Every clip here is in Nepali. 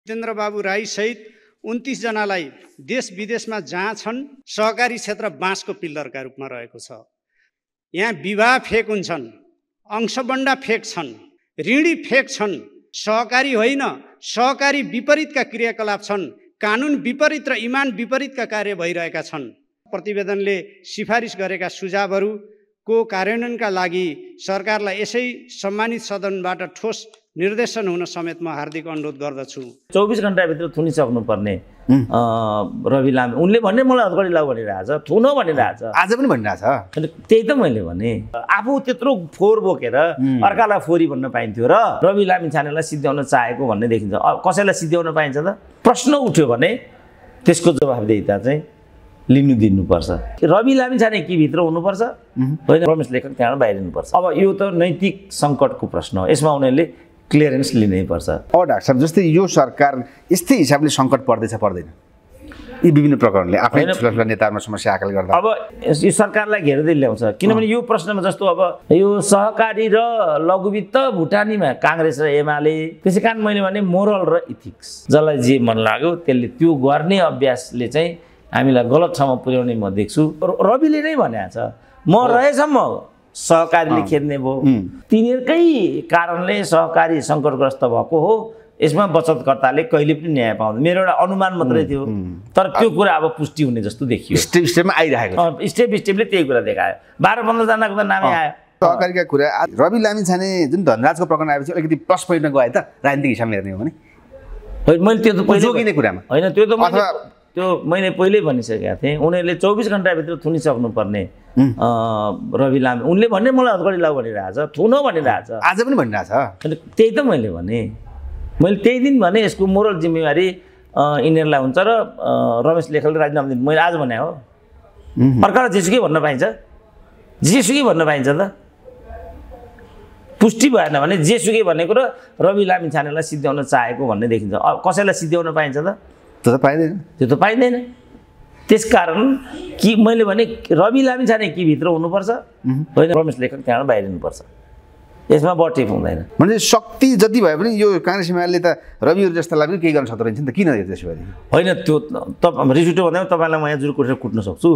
जितेन्द्र बाबु राई सहित 29 जनालाई देश विदेशमा जहाँ छन् सहकारी क्षेत्र बाँसको पिल्लरका रूपमा रहेको छ। यहाँ विवाह फेक हुन्छन्, अंशबन्डा फेक छन्, ऋणी फेक छन्, सहकारी होइन सहकारी विपरीतका क्रियाकलाप छन्, कानुन विपरीत र इमान विपरीतका कार्य भइरहेका छन्। प्रतिवेदनले सिफारिस गरेका सुझावहरूको कार्यान्वयनका लागि सरकारलाई यसै सम्मानित सदनबाट ठोस निर्देशन हुन समेत म हार्दिक अनुरोध गर्दछु। 24 घण्टाभित्र थुनिसक्नुपर्ने रवि लामी उनले भन्ने मलाई हतकडी लाउ भनिरहेछ, थुन भनिरहेछ, आज पनि भनिरहेछ। त्यही त मैले भने आफू त्यत्रो फोहोर बोकेर अर्कालाई फोरी भन्न पाइन्थ्यो र रवि लामिछानेलाई सिद्ध्याउन चाहेको भन्ने देखिन्छ। कसैलाई सिद्ध्याउन पाइन्छ त? प्रश्न उठ्यो भने त्यसको जवाफदेहिता चाहिँ लिनु दिनुपर्छ। रवि लामिछाने कि भित्र हुनुपर्छ होइन, रमेश लेखक त्यहाँबाट बाहिरिनुपर्छ। अब यो त नैतिक सङ्कटको प्रश्न हो, यसमा उनीहरूले क्लियरेन्स लिनै पर्छ। अब डाक्टर साहब जस्तै यो सरकार यस्तै हिसाबले सङ्कट पर्दैछ पर्दैन यी विभिन्न प्रकरणले आफ्नै ठुला नेताहरूमा समस्या आकल गर्दा अब यो सरकारलाई घेर्दै ल्याउँछ। किनभने यो प्रश्नमा जस्तो अब यो सहकारी र लघुवित्त भुटानीमा काङ्ग्रेस र एमाले, त्यसै कारण मैले भने मोरल र इथिक्स जसलाई जे मन लाग्यो त्यसले त्यो गर्ने अभ्यासले चाहिँ हामीलाई गलत ठाउँमा पुर्याउने म देख्छु। रविले नै भनेको छ म रहेसम्म सहकारीले खेद्ने भयो, तिनीहरूकै कारणले सहकारी सङ्कटग्रस्त भएको हो, यसमा बचतकर्ताले कहिले पनि न्याय पाउँदैन। मेरो एउटा अनुमान मात्रै थियो, तर त्यो कुरा अब पुष्टि हुने जस्तो देखियो। स्टेप स्टेपमा आइरहेको स्टेपले त्यही कुरा देखायो। 12-15 जनाको त नामै आयो। सहकारीका कुरा रवि लामिछाने जुन धनराजको प्रकरण आएपछि अलिकति प्लस पोइन्टमा गयो त राजनीतिक हिसाबले हेर्ने हो भने मैले त्यो त पहिले जोगिने कुरामा होइन, त्यो मैले पहिल्यै भनिसकेका थिएँ। उनीहरूले 24 घण्टाभित्र थुनिसक्नुपर्ने रवि लामी उनले भन्ने मलाई हतकडी लाउ भनिरहेछ, थुन भनिरहेछ, आज पनि भनिरहेछ। त्यही त मैले भने मैले त्यही दिन भने यसको मोरल जिम्मेवारी यिनीहरूलाई हुन्छ र रमेश लेखकले राजीनामा दिनु मैले आज भने हो। अर्कालाई जेसुकै भन्न पाइन्छ, जेसुकै भन्न पाइन्छ त? पुष्टि भएन भने जेसुकै भनेको र रवि लामिछानेलाई सिद्ध्याउन चाहेको भन्ने देखिन्छ। कसैलाई सिद्ध्याउन पाइन्छ त? त्यो त पाइँदैन, त्यो त पाइँदैन। त्यसकारण कि मैले भने रवि लामिछाने कि भित्र हुनुपर्छ होइन, रमेश लेखक त्यहाँबाट बाहिरिनुपर्छ। यसमा बटेप हुँदैन। म्हणजे शक्ति जति भए पनि यो काङ्ग्रेस एमाले त रविहरू जस्तालाई पनि केही गर्न सक्दो रहेछ नि त, किन त्यसो भए? होइन त्यो रिस उठ्यो भन्दा तपाईँलाई म यहाँ जुर कोठेर कुट्न सक्छु,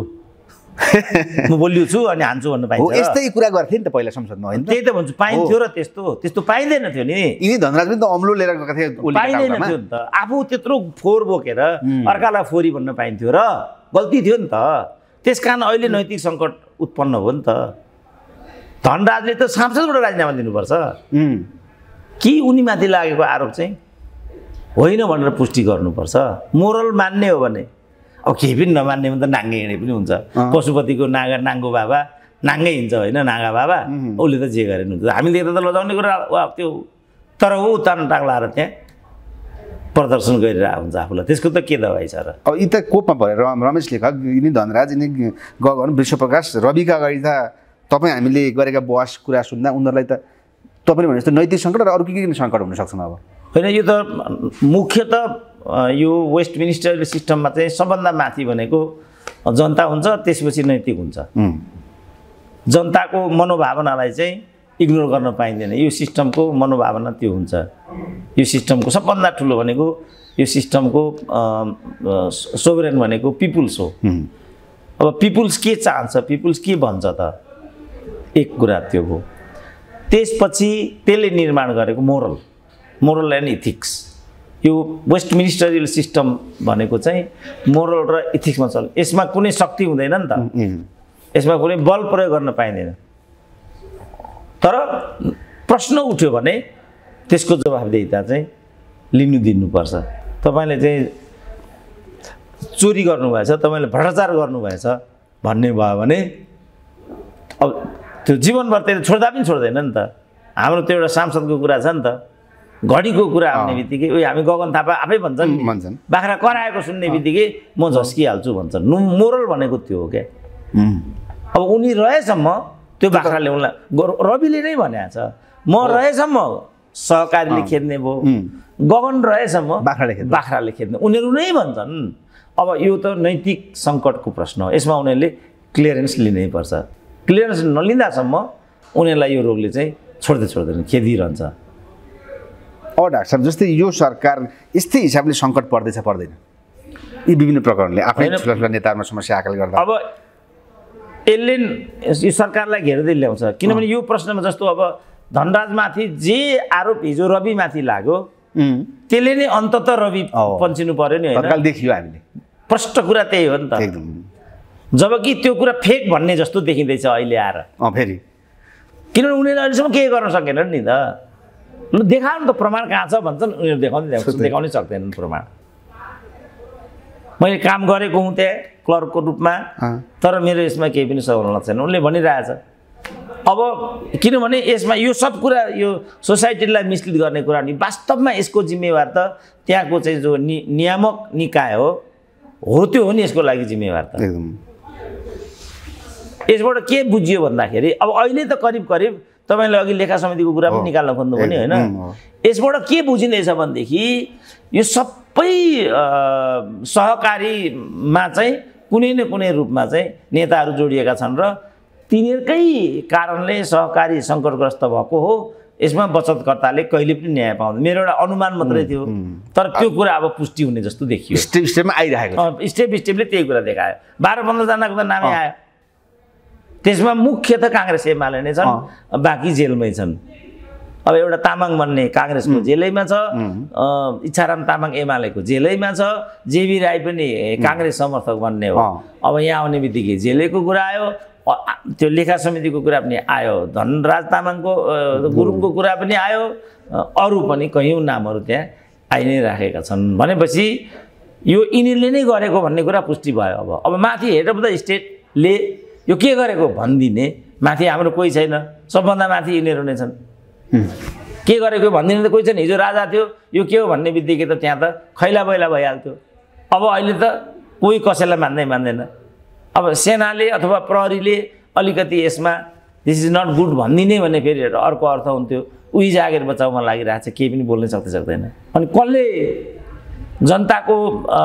म बोलियो छु अनि हान्छु भन्न पाइन्छ। यस्तै कुरा गर्थे नि त पहिला संसदमा होइन? त्यही त भन्छु, पाइन्थ्यो र त्यस्तो पाइँदैन थियो नि। यिनी धनराज पनि त अम्लो लिएर गएको थिए, पाइँदैन थियो नि त। आफू त्यत्रो फोहोर बोकेर अर्कालाई फोरी भन्न पाइन्थ्यो र गल्ती थियो नि त। त्यस कारण अहिले नैतिक सङ्कट उत्पन्न हो नि त। धनराजले त सांसदबाट राजीनामा दिनुपर्छ कि उनीमाथि लागेको आरोप चाहिँ होइन भनेर पुष्टि गर्नुपर्छ। मोरल मान्ने हो भने अब केही पनि नमान्ने भने त नाङ्गे हिँडे पनि हुन्छ। पशुपतिको नाङ्गो बाबा नाङ्गै हिँड्छ होइन, नागा बाबा उसले त जे गरेर हुन्छ। हामीले त लजाउने कुरा त्यो, तर ऊ उतार्न टाक्लाएर त्यहाँ प्रदर्शन गरिरहेको हुन्छ आफूलाई, त्यसको त के दबाई छ र? अब यी त कोपमा भएर रमेश लेखक, यिनी धनराज, यिनी गगन, विश्वप्रकाश, रविका अगाडि त तपाईँ हामीले गरेका बहस कुरा सुन्दा उनीहरूलाई त तपाईँले भने जस्तो नैतिक सङ्कट र अरू के सङ्कट हुन सक्छन्? अब होइन, यो त मुख्यतः यो वेस्ट मिनिस्टर सिस्टममा चाहिँ सबभन्दा माथि भनेको जनता हुन्छ, त्यसपछि नैतिक हुन्छ। जनताको मनोभावनालाई चाहिँ इग्नोर गर्न पाइँदैन। यो सिस्टमको मनोभावना त्यो हुन्छ। यो सिस्टमको सबभन्दा ठुलो भनेको यो सिस्टमको सोभरेन भनेको पिपुल्स हो। अब पिपुल्स के चाहन्छ, पिपुल्स के भन्छ त, एक कुरा त्यो हो। त्यसपछि त्यसले निर्माण गरेको मोरल एन्ड इथिक्स, यो वेस्ट मिनिस्टरियल सिस्टम भनेको चाहिँ मोरल र इथिक्समा चल्छ। यसमा कुनै शक्ति हुँदैन नि त, यसमा कुनै बल प्रयोग गर्न पाइँदैन। तर प्रश्न उठ्यो भने त्यसको जवाफदेहिता चाहिँ लिनु दिनुपर्छ। तपाईँले चाहिँ चोरी गर्नुभएछ, तपाईँले भ्रष्टाचार गर्नुभएछ भन्ने भयो भने अब त्यो जीवनभर त्यसले छोड्दा पनि छोड्दैन नि त। हाम्रो त्यो एउटा सांसदको कुरा छ नि त, घडीको कुरा आउने बित्तिकै उयो हामी गगन थापा आफै भन्छन्, बाख्रा कराएको सुन्ने बित्तिकै म झस्किहाल्छु भन्छन्। मोरल भनेको त्यो हो क्या। अब उनी रहेसम्म त्यो बाख्राले उनलाई, रविले नै भनेको छ म रहेसम्म सहकारीले खेद्ने भयो, गगन रहेसम्म बाख्राले खेद्ने, उनीहरू नै भन्छन्। अब यो त नैतिक सङ्कटको प्रश्न हो, यसमा उनीहरूले क्लियरेन्स लिनै पर्छ। क्लियरेन्स नलिँदासम्म उनीहरूलाई यो रोगले चाहिँ छोड्दैन, खेदिरहन्छ। अब डाक्टर साहब जस्तै यो सरकार यस्तै हिसाबले सङ्कट पर्दैछ पर्दैन यी विभिन्न प्रकरणले आफ्नै ठुला नेताहरूमा समस्या आकलन गर्दा अब यसले यो सरकारलाई घेर्दै ल्याउँछ किनभने यो प्रश्नमा जस्तो अब धनराजमाथि जे आरोप हिजो रविमाथि लाग्यो त्यसले नै अन्तत रवि पन्छिनु पर्यो नि होइन देखियो हामीले प्रष्ट कुरा त्यही हो नि त एकदम जबकि त्यो कुरा फेक भन्ने जस्तो देखिँदैछ अहिले आएर फेरि किनभने उनीहरूले अहिलेसम्म केही गर्न सकेनन् नि त ल देखाउनु त प्रमाण कहाँ छ भन्छन् उनीहरू देखाउनै सक्दैनन् प्रमाण मैले काम गरेको हुँ त्यहाँ क्लर्कको रूपमा तर मेरो यसमा केही पनि सवाल छैन उनले भनिरहेछ अब किनभने यसमा यो सब कुरा यो सोसाइटीलाई मिसलिड गर्ने कुरा नि वास्तवमा यसको जिम्मेवार त त्यहाँको चाहिँ जो नियामक निकाय हो त्यो हो नि यसको लागि जिम्मेवार त एकदम यसबाट के बुझियो भन्दाखेरि अब अहिले त करिब करिब तपाईँले अघि लेखा समितिको कुरा पनि निकाल्न खोज्नु भने होइन यसबाट के बुझिँदैछ भनेदेखि यो सबै सहकारीमा चाहिँ कुनै न कुनै रूपमा चाहिँ नेताहरू जोडिएका छन् र तिनीहरूकै कारणले सहकारी सङ्कटग्रस्त भएको हो यसमा बचतकर्ताले कहिले पनि न्याय पाउँदैन मेरो एउटा अनुमान मात्रै थियो तर त्यो कुरा अब पुष्टि हुने जस्तो देखियो स्टेपमा आइरहेको स्टेपले त्यही कुरा देखायो 12-15 जनाको त नामै आयो त्यसमा मुख्य त काङ्ग्रेस एमाले नै छन् बाँकी जेलमै छन् अब एउटा तामाङ भन्ने काङ्ग्रेसको जेलैमा छ इच्छाराम तामाङ एमालेको जेलैमा छ जेबी राई पनि काङ्ग्रेस समर्थक भन्ने हो अब यहाँ आउने बित्तिकै जेलैको कुरा आयो त्यो लेखा समितिको कुरा पनि आयो धनराज तामाङको गुरुङको कुरा पनि आयो अरू पनि कयौँ नामहरू त्यहाँ आइ नै राखेका छन् भनेपछि यो यिनीहरूले नै गरेको भन्ने कुरा पुष्टि भयो अब माथि हेड अफ द स्टेटले यो के गरेको भनिदिने माथि हाम्रो कोही छैन सबभन्दा माथि यिनीहरू नै छन् के गरेको भनिदिने त कोही छैन हिजो राजा थियो यो के हो भन्ने बित्तिकै त त्यहाँ त खैला बैला भइहाल्थ्यो अब अहिले त कोही कसैलाई मान्दैन अब सेनाले अथवा प्रहरीले अलिकति यसमा दिस इज नट गुड भनिदिने भने फेरि अर्को अर्थ हुन्थ्यो उही जागेर बचाउमा लागिरहेको छ केही पनि बोल्नै सक्दैन अनि कसले जनताको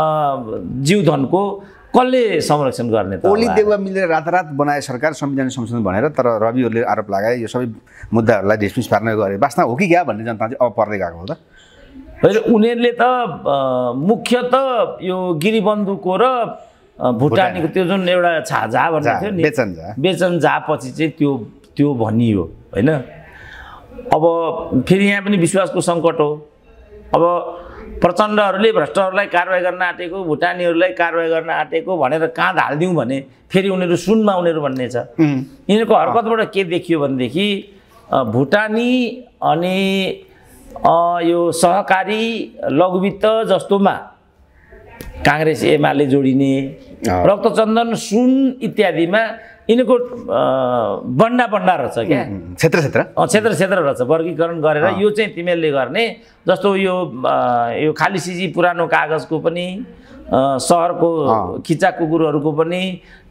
जीवधनको कसले संरक्षण गर्ने त ओली देउवा मिलेर रातारात बनाए सरकार संविधान संशोधन भनेर तर रविहरूले आरोप लगाए यो सबै मुद्दाहरूलाई डिसमिस पार्न गरे वास्तवमा हो कि क्या भन्ने जनता चाहिँ अब पर्दै गएको हो त होइन उनीहरूले त मुख्य त यो गिरीबन्धुको र भुटानीको त्यो जुन एउटा झा भन्ने थियो नि बेचन झा पछि चाहिँ त्यो भनियो होइन अब फेरि यहाँ पनि विश्वासको सङ्कट हो अब प्रचण्डहरूले भ्रष्टहरूलाई कारवाही गर्न आँटेको भुटानीहरूलाई कारवाही गर्न आँटेको भनेर काँध हालिदिउँ भने फेरि उनीहरू सुनमा उनीहरू भन्ने छ यिनीहरूको हरकतबाट के देखियो भनेदेखि भुटानी अनि यो सहकारी लघुवित्त जस्तोमा काङ्ग्रेस एमाले जोडिने रक्तचन्दन सुन इत्यादिमा यिनीहरूको बन्डा रहेछ क्या क्षेत्र रहेछ वर्गीकरण गरेर यो चाहिँ तिमीहरूले गर्ने जस्तो यो खालिसिजी पुरानो कागजको पनि सहरको खिच्चा कुकुरहरूको पनि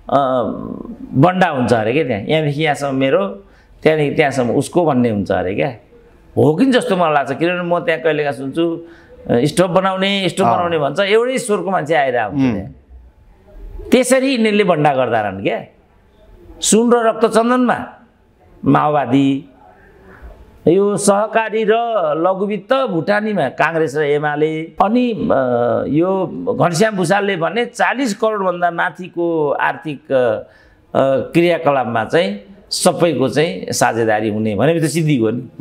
बन्डा हुन्छ अरे क्या त्यहाँ यहाँदेखि यहाँसम्म मेरो त्यहाँदेखि त्यहाँसम्म उसको भन्ने हुन्छ अरे क्या हो कि जस्तो मलाई लाग्छ किनभने म त्यहाँ कहिलेका सुन्छु स्टोभ बनाउने भन्छ एउटै स्वरको मान्छे आइरहेको हुन्छ त्यहाँ त्यसरी यिनीहरूले बन्डा गर्दा रहन् क्या सुन र रक्तचन्दनमा माओवादी यो सहकारी र लघुवित्त भुटानीमा काङ्ग्रेस र एमाले अनि यो घनश्याम भुषालले भने 40 करोडभन्दा माथिको आर्थिक क्रियाकलापमा चाहिँ सबैको चाहिँ साझेदारी हुने भनेपछि त सिद्धिको नि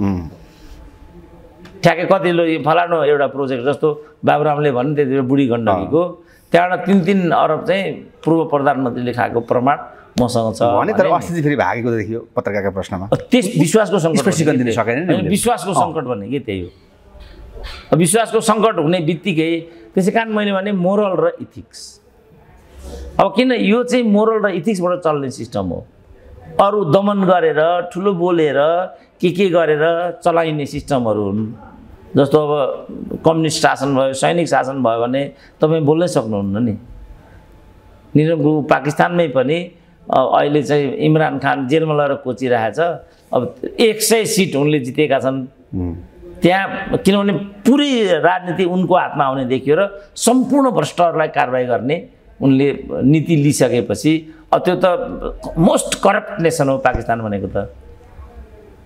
ठ्याक्कै कति फलानु एउटा प्रोजेक्ट जस्तो बाबुरामले भन्नु त्यति बुढी गण्डकीको त्यहाँबाट 3-3 अरब चाहिँ पूर्व प्रधानमन्त्रीले खाएको प्रमाण मसँग छ भने तर अस्ति फेरि भागेको देखियो पत्रकारका प्रश्नमा त्यस विश्वासको सङ्कट स्पष्टीकरण दिन सकेन नि विश्वासको सङ्कट भन्ने के त्यही हो विश्वासको सङ्कट हुने बित्तिकै त्यसै कारण मैले भने मोरल र इथिक्स अब किन यो चाहिँ मोरल र इथिक्सबाट चल्ने सिस्टम हो अरू दमन गरेर ठुलो बोलेर के गरेर चलाइने सिस्टमहरू हुन् जस्तो अब कम्युनिस्ट शासन भयो सैनिक शासन भयो भने तपाईँ बोल्नै सक्नुहुन्न नि निरङ्कुश पाकिस्तानमै पनि अहिले चाहिँ इमरान खान जेलमा लगेर कोचिरहेछ अब 100 सिट उनले जितेका छन् त्यहाँ किनभने पुरै राजनीति उनको हातमा आउने देखियो र सम्पूर्ण भ्रष्टहरूलाई कारवाही गर्ने उनले नीति लिइसकेपछि त्यो त मोस्ट करप्ट नेसन हो पाकिस्तान भनेको त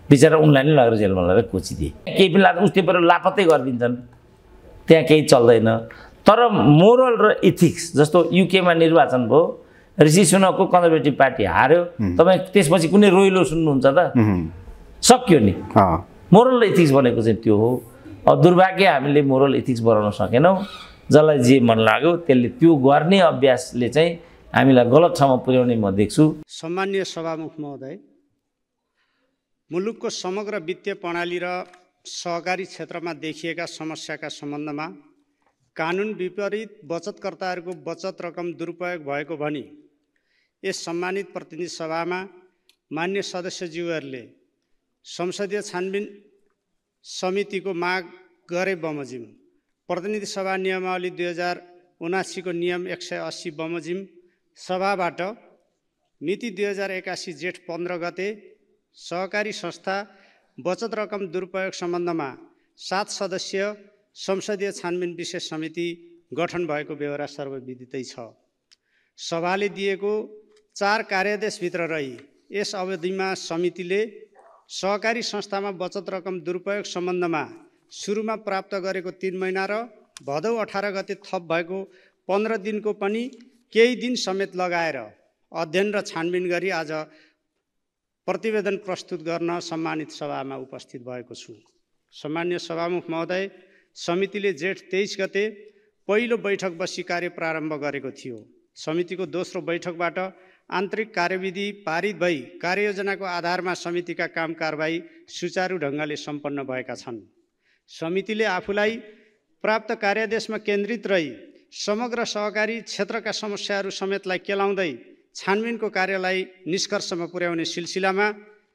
बिचरा उनलाई नै लगेर जेलमा लगेर कोचिदिए। केही पनि लाग्दा उस्तै पर लापत्तै गरिदिन्छन्, त्यहाँ केही चल्दैन। तर मोरल र इथिक्स, जस्तो युकेमा निर्वाचन भयो, ऋषि सुनकको कन्जर्भेटिभ पार्टी हार्यो, तपाईँ त्यसपछि कुनै रोइलो सुन्नुहुन्छ त? सक्यो नि। मोरल र इथिक्स भनेको चाहिँ त्यो हो। अब दुर्भाग्य हामीले मोरल इथिक्स बनाउन सकेनौँ। जसलाई जे मन लाग्यो त्यसले त्यो गर्ने अभ्यासले चाहिँ हामीलाई गलत ठाउँमा पुर्याउने म देख्छु। सम्माननीय सभामुख महोदय, मुलुकको समग्र वित्तीय प्रणाली र सहकारी क्षेत्रमा देखिएका समस्याका सम्बन्धमा कानुन विपरीत बचतकर्ताहरूको बचत रकम दुरुपयोग भएको भनी यस सम्मानित प्रतिनिधि सभामा मान्य सदस्यज्यूहरूले संसदीय छानबिन समितिको माग गरे बमोजिम प्रतिनिधि सभा नियमावली 2079 को नियम 180 बमोजिम सभाबाट मिति 2081 जेठ 15 गते सहकारी संस्था बचत रकम दुरुपयोग सम्बन्धमा 7 सदस्यीय संसदीय छानबिन विशेष समिति गठन भएको बेहोरा सर्वविदितै छ। सभाले दिएको 4 कार्यादेशभित्र रही यस अवधिमा समितिले सहकारी संस्थामा बचत रकम दुरुपयोग सम्बन्धमा सुरुमा प्राप्त गरेको 3 महिना र भदौ 18 गते थप भएको 15 दिनको पनि केही दिन समेत लगाएर अध्ययन र छानबिन गरी आज प्रतिवेदन प्रस्तुत गर्न सम्मानित सभामा उपस्थित भएको छु। सम्मान्य सभामुख महोदय, समितिले जेठ 23 गते पहिलो बैठक बसी कार्य प्रारम्भ गरेको थियो। समितिको दोस्रो बैठकबाट आन्तरिक कार्यविधि पारित भई कार्ययोजनाको आधारमा समितिका काम कारबाही सुचारू ढङ्गले सम्पन्न भएका छन्। समितिले आफूलाई प्राप्त कार्यादेशमा केन्द्रित रही समग्र सहकारी क्षेत्रका समस्याहरू समेतलाई केलाउँदै छानबिनको कार्यलाई निष्कर्षमा पुर्याउने सिलसिलामा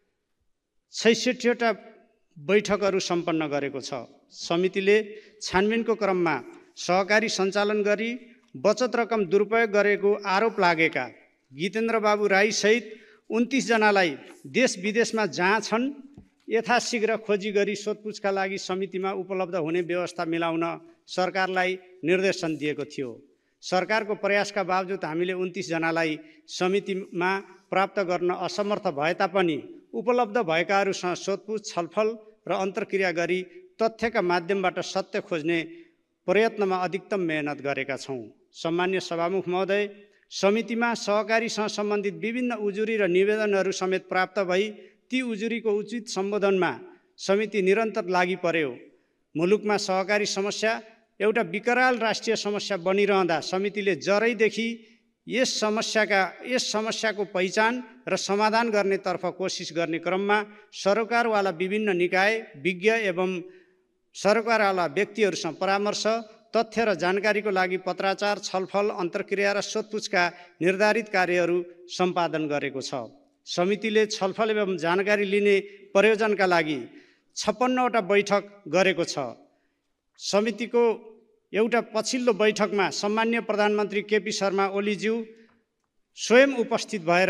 66वटा बैठकहरू सम्पन्न गरेको छ। समितिले छानबिनको क्रममा सहकारी सञ्चालन गरी बचत रकम दुरुपयोग गरेको आरोप लागेका गीतेन्द्र बाबु राई सहित 29 जनालाई देश विदेशमा जहाँ छन् यथाशीघ्र खोजी गरी सोधपुछका लागि समितिमा उपलब्ध हुने व्यवस्था मिलाउन सरकारलाई निर्देशन दिएको थियो। सरकारको प्रयासका बावजुद हामीले 29 जनालाई समितिमा प्राप्त गर्न असमर्थ भए तापनि उपलब्ध भएकाहरूसँग सोधपुछ, छलफल र अन्तर्क्रिया गरी तथ्यका माध्यमबाट सत्य खोज्ने प्रयत्नमा अधिकतम मेहनत गरेका छौँ। सम्मान्य सभामुख महोदय, समितिमा सहकारीसँग सम्बन्धित विभिन्न उजुरी र निवेदनहरू समेत प्राप्त भई ती उजुरीको उचित सम्बोधनमा समिति निरन्तर लागि पर्यो। मुलुकमा सहकारी समस्या एउटा विकराल राष्ट्रिय समस्या बनिरहँदा समितिले जरैदेखि यस समस्याको पहिचान र समाधान गर्नेतर्फ कोसिस गर्ने क्रममा सरकारवाला विभिन्न निकाय, विज्ञ एवं सरकारवाला व्यक्तिहरूसँग परामर्श, तथ्य र जानकारीको लागि पत्राचार, छलफल, अन्तर्क्रिया र सोधपुछका निर्धारित कार्यहरू सम्पादन गरेको छ। समितिले छलफल एवं जानकारी लिने प्रयोजनका लागि 56वटा बैठक गरेको छ। समितिको एउटा पछिल्लो बैठकमा सम्मान्य प्रधानमन्त्री केपी शर्मा ओलीज्यू स्वयं उपस्थित भएर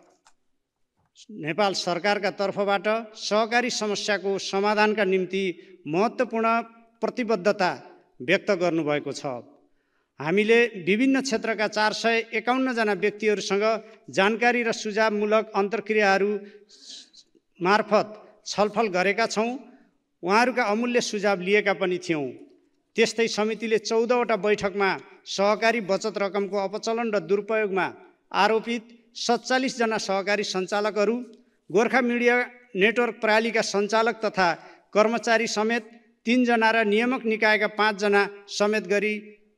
नेपाल सरकारका तर्फबाट सहकारी समस्याको समाधानका निम्ति महत्त्वपूर्ण प्रतिबद्धता व्यक्त गर्नुभएको छ। हामीले विभिन्न क्षेत्रका 451 जना व्यक्तिहरूसँग जानकारी र सुझावमूलक अन्तर्क्रियाहरू मार्फत छलफल गरेका छौँ। उहाँहरूका अमूल्य सुझाव लिएका पनि थियौँ। त्यस्तै समितिले 14वटा बैठकमा सहकारी बचत रकमको अपचलन र दुरुपयोगमा आरोपित 47 जना सहकारी सञ्चालकहरू, गोर्खा मिडिया नेटवर्क प्रणालीका सञ्चालक तथा कर्मचारी समेत 3 जना र नियामक निकायका 5 जना समेत गरी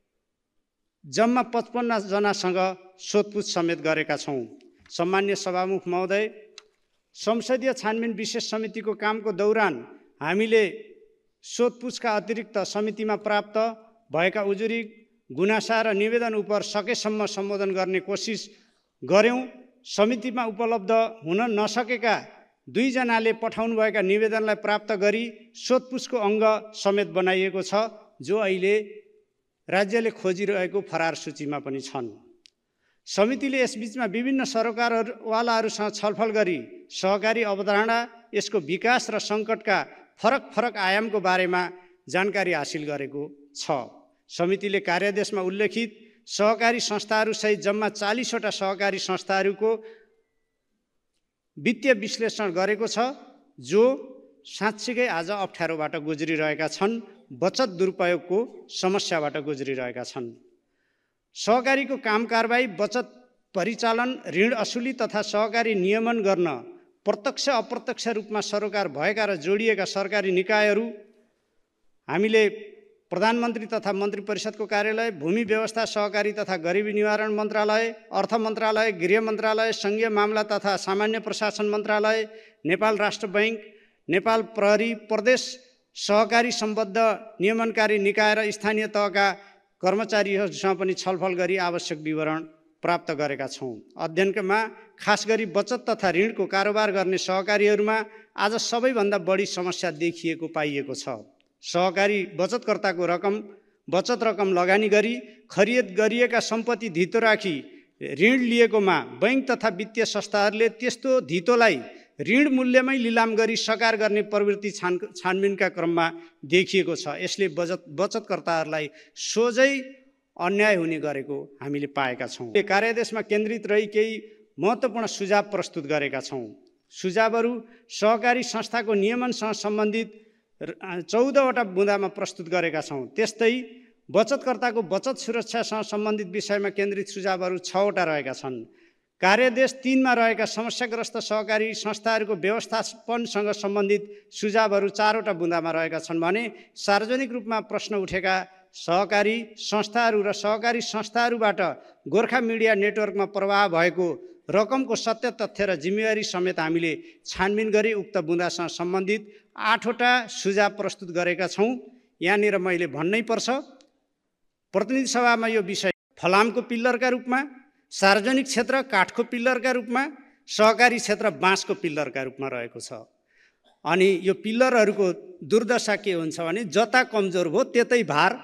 जम्मा 55 जनासँग सोधपुछ समेत गरेका छौँ। सम्मान्य सभामुख महोदय, संसदीय छानबिन विशेष समितिको कामको दौरान हामीले सोधपुछका अतिरिक्त समितिमा प्राप्त भएका उजुरी, गुनासा र निवेदन उप सकेसम्म सम्बोधन गर्ने कोसिस गर्यौँ। समितिमा उपलब्ध हुन नसकेका 2 जनाले पठाउनुभएका निवेदनलाई प्राप्त गरी सोधपुछको अङ्ग समेत बनाइएको छ, जो अहिले राज्यले खोजिरहेको फरार सूचीमा पनि छन्। समितिले यसबीचमा विभिन्न सरकारवालाहरूसँग छलफल गरी सहकारी अवधारणा, यसको विकास र सङ्कटका फरक आयामको बारेमा जानकारी हासिल गरेको छ। समितिले कार्यादेशमा उल्लेखित सहकारी संस्थाहरूसहित जम्मा 40वटा सहकारी संस्थाहरूको वित्तीय विश्लेषण गरेको छ। जो साँच्चीकै आज अप्ठ्यारोबाट गुज्रिरहेका छन्, बचत दुरुपयोगको समस्याबाट गुज्रिरहेका छन्। सहकारीको काम कारबाही, बचत परिचालन, ऋण असुली तथा सहकारी नियमन गर्न प्रत्यक्ष अप्रत्यक्ष रूपमा सरोकार भएका र जोडिएका सरकारी निकायहरू हामीले प्रधानमन्त्री तथा मन्त्री परिषदको कार्यालय, भूमि व्यवस्था, सहकारी तथा गरिबी निवारण मन्त्रालय, अर्थ मन्त्रालय, गृह मन्त्रालय, सङ्घीय मामला तथा सामान्य प्रशासन मन्त्रालय, नेपाल राष्ट्र बैङ्क, नेपाल प्रहरी, प्रदेश सहकारी सम्बद्ध नियमनकारी निकाय र स्थानीय तहका कर्मचारीहरूसँग पनि छलफल गरी आवश्यक विवरण प्राप्त गरेका छौँ। अध्ययनमा खास गरी बचत तथा ऋणको कारोबार गर्ने सहकारीहरूमा आज सबैभन्दा बढी समस्या देखिएको पाइएको छ। सहकारी बचतकर्ताको बचत रकम लगानी गरी खरिद गरिएका सम्पत्ति धितो राखी ऋण लिएकोमा बैङ्क तथा वित्तीय संस्थाहरूले त्यस्तो धितोलाई ऋण मूल्यमै लिलाम गरी सकार गर्ने प्रवृत्ति छानबिनका क्रममा देखिएको छ। यसले बचतकर्ताहरूलाई सोझै अन्याय हुने गरेको हामीले पाएका छौँ। कार्यादेशमा केन्द्रित रही केही महत्त्वपूर्ण सुझाव प्रस्तुत गरेका छौँ। सुझावहरू सहकारी संस्थाको नियमनसँग सम्बन्धित 14वटा बुँदामा प्रस्तुत गरेका छौँ। त्यस्तै बचतकर्ताको बचत सुरक्षासँग सम्बन्धित विषयमा केन्द्रित सुझावहरू 6वटा रहेका छन्। कार्यादेश 3मा रहेका समस्याग्रस्त सहकारी संस्थाहरूको व्यवस्थापनसँग सम्बन्धित सुझावहरू 4वटा बुँदामा रहेका छन् भने सार्वजनिक रूपमा प्रश्न उठेका सहकारी संस्थाहरू र सहकारी संस्थाहरूबाट गोर्खा मिडिया नेटवर्कमा प्रवाह भएको रकमको सत्य तथ्य र जिम्मेवारी समेत हामीले छानबिन गरी उक्त बुँदासँग सम्बन्धित 8वटा सुझाव प्रस्तुत गरेका छौँ। यहाँनिर मैले भन्नै पर्छ, प्रतिनिधि सभामा यो विषय फलामको पिल्लरका रूपमा, सार्वजनिक क्षेत्र काठको पिल्लरका रूपमा, सहकारी क्षेत्र बाँसको पिल्लरका रूपमा रहेको छ। अनि यो पिल्लरहरूको दुर्दशा के हुन्छ भने जता कमजोर भयो त्यतै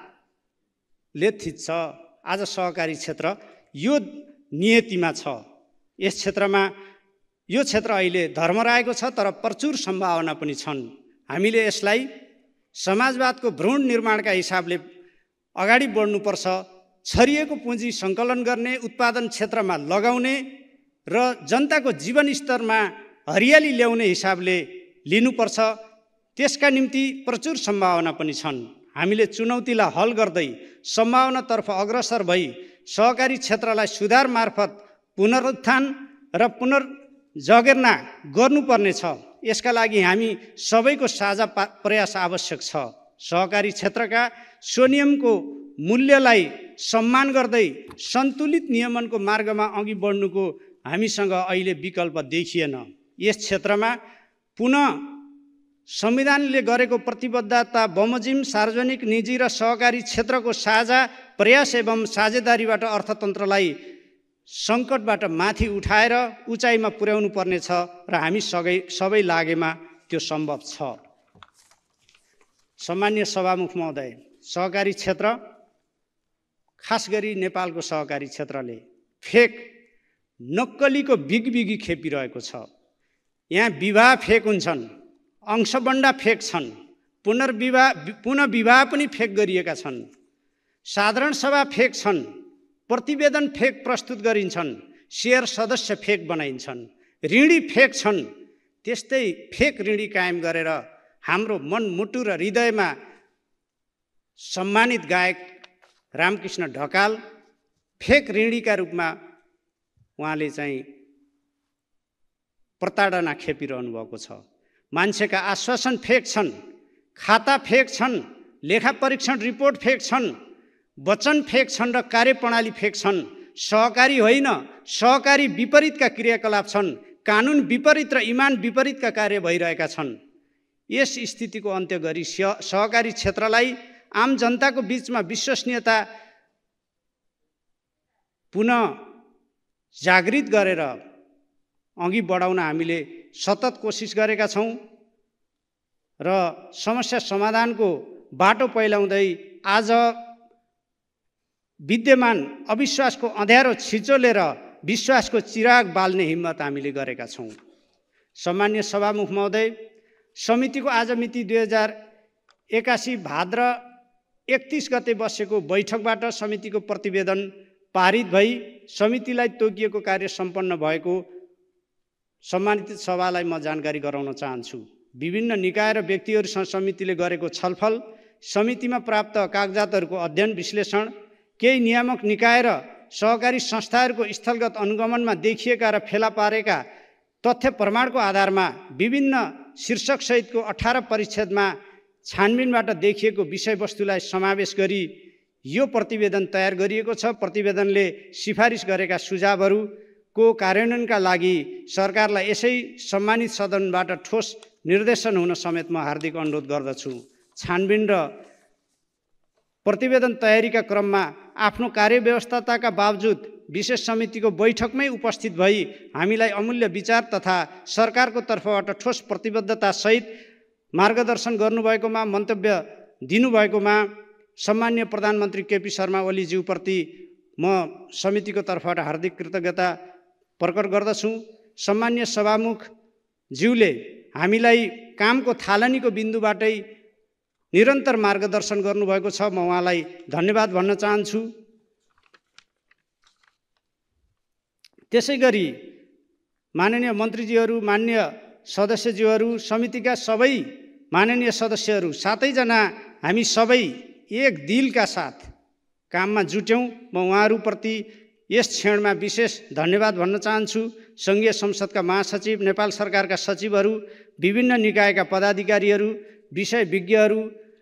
भारले थिच्छ। आज सहकारी क्षेत्र यो नियतिमा छ। यस क्षेत्रमा यो क्षेत्र अहिले धर्मराएको छ, तर प्रचुर सम्भावना पनि छन्। हामीले यसलाई समाजवादको भ्रूण निर्माणका हिसाबले अगाडि बढ्नुपर्छ। छरिएको पुँजी सङ्कलन गर्ने, उत्पादन क्षेत्रमा लगाउने र जनताको जीवनस्तरमा हरियाली ल्याउने हिसाबले लिनुपर्छ। त्यसका निम्ति प्रचुर सम्भावना पनि छन्। हामीले चुनौतीलाई हल गर्दै सम्भावनातर्फ अग्रसर भई सहकारी क्षेत्रलाई सुधार मार्फत पुनरुत्थान र पुनर्जगेर्ना गर्नुपर्नेछ। यसका लागि हामी सबैको साझा प्रयास आवश्यक छ। सहकारी क्षेत्रका स्वनियमको मूल्यलाई सम्मान गर्दै सन्तुलित नियमनको मार्गमा अघि बढ्नुको हामीसँग अहिले विकल्प देखिएन। यस क्षेत्रमा पुनः संविधानले गरेको प्रतिबद्धता बमोजिम सार्वजनिक, निजी र सहकारी क्षेत्रको साझा प्रयास एवं साझेदारीबाट अर्थतन्त्रलाई सङ्कटबाट माथि उठाएर उचाइमा पुर्याउनु पर्नेछ र हामी सबै लागेमा त्यो सम्भव छ। सम्मान्य सभामुख महोदय, सहकारी क्षेत्र खास गरी नेपालको सहकारी क्षेत्रले फेक नक्कलीको बिगबिगी खेपिरहेको छ। यहाँ विवाह फेक हुन्छन्, अंशबन्डा फेक छन्, पुनः विवाह पनि फेक गरिएका छन्, साधारण सभा फेक छन्, प्रतिवेदन फेक प्रस्तुत गरिन्छन्, शेयर सदस्य फेक बनाइन्छन्, ऋणी फेक छन्। त्यस्तै फेक ऋणी कायम गरेर हाम्रो मनमुटु र हृदयमा सम्मानित गायक रामकृष्ण ढकाल फेक ऋणीका रूपमा उहाँले चाहिँ प्रताडना खेपिरहनु भएको छ। मान्छेका आश्वासन फेक छन्, खाता फेक छन्, लेखा परीक्षण रिपोर्ट फेक छन्, वचन फेक छन् र कार्यप्रणाली फेक छन्। सहकारी होइन, सहकारी विपरीतका क्रियाकलाप छन्, कानुन विपरीत र इमान विपरीतका कार्य भइरहेका छन्। यस स्थितिको अन्त्य गरी सहकारी क्षेत्रलाई आम जनताको बीचमा विश्वसनीयता पुनः जागृत गरेर अघि बढाउन हामीले सतत कोसिस गरेका छौँ र समस्या समाधानको बाटो पहिलाउँदै आज विद्यमान अविश्वासको अँध्यारो छिचोलेर विश्वासको चिराग बाल्ने हिम्मत हामीले गरेका छौँ। सम्मान्य सभामुख महोदय, समितिको आज मिति 2081 भाद्र 31 गते बसेको बैठकबाट समितिको प्रतिवेदन पारित भई समितिलाई तोकिएको कार्य सम्पन्न भएको सम्मानित सभालाई म जानकारी गराउन चाहन्छु। विभिन्न निकाय र व्यक्तिहरूसँग समितिले गरेको छलफल, समितिमा प्राप्त कागजातहरूको अध्ययन विश्लेषण, केही नियामक निकाय र सहकारी संस्थाहरूको स्थलगत अनुगमनमा देखिएका र फेला पारेका तथ्य प्रमाणको आधारमा विभिन्न शीर्षकसहितको 18 परिच्छेदमा छानबिनबाट देखिएको विषयवस्तुलाई समावेश गरी यो प्रतिवेदन तयार गरिएको छ। प्रतिवेदनले सिफारिस गरेका सुझावहरूको कार्यान्वयनका लागि सरकारलाई यसै सम्मानित सदनबाट ठोस निर्देशन हुन समेत म हार्दिक अनुरोध गर्दछु। छानबिन र प्रतिवेदन तयारीका क्रममा आफ्नो कार्यव्यवस्थाका बावजुद विशेष समितिको बैठकमै उपस्थित भई हामीलाई अमूल्य विचार तथा सरकारको तर्फबाट ठोस प्रतिबद्धतासहित मार्गदर्शन गर्नुभएकोमा, मन्तव्य दिनुभएकोमा सम्माननीय प्रधानमन्त्री केपी शर्मा ओलीज्यूप्रति म समितिको तर्फबाट हार्दिक कृतज्ञता प्रकट गर्दछु। सम्माननीय सभामुखज्यूले हामीलाई कामको थालनीको बिन्दुबाटै निरन्तर मार्गदर्शन गर्नुभएको छ। म उहाँलाई धन्यवाद भन्न चाहन्छु। त्यसै गरी माननीय मन्त्रीज्यूहरू, माननीय सदस्यज्यूहरू, समितिका सबै माननीय सदस्यहरू, 7 जना हामी सबै एक दिलका साथ काममा जुट्यौँ। म उहाँहरूप्रति यस क्षणमा विशेष धन्यवाद भन्न चाहन्छु। सङ्घीय संसदका महासचिव, नेपाल सरकारका सचिवहरू, विभिन्न निकायका पदाधिकारीहरू, विषय विज्ञहरू,